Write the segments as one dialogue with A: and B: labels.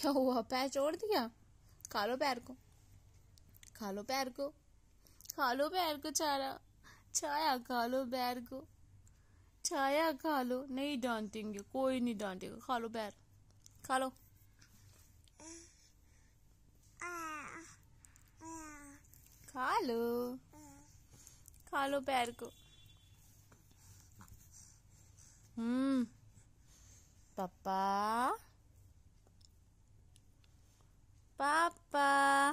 A: क्या हुआ, पैर छोड़ दिया? खा लो पैर को, खा लो पैर को, खा लो पैर को। छाया छाया खा लो पैर को, छाया खा लो। नहीं डांटेंगे, कोई नहीं डांटेगा। खा लो पैर, खा लो, खा लो, खा लो पैर को। पापा पापा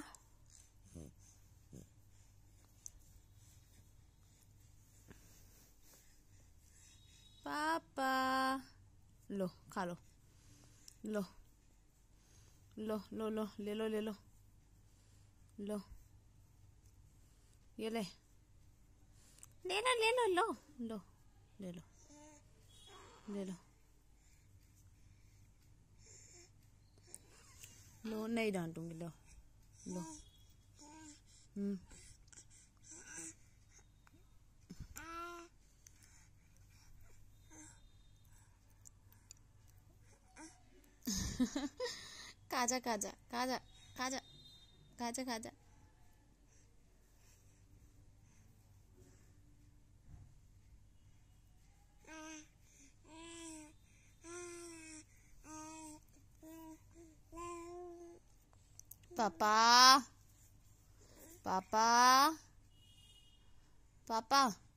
A: पापा। लो खा लो, लो लो लो लो, ले लो ले लो, लो ये ले, ले लो ले लो, लो लो ले लो, ले लो, लो। नहीं डांटूंगी, लो लो। खाजा खाजा खाजा खाजा खाजा खाजा। पापा पापा पापा।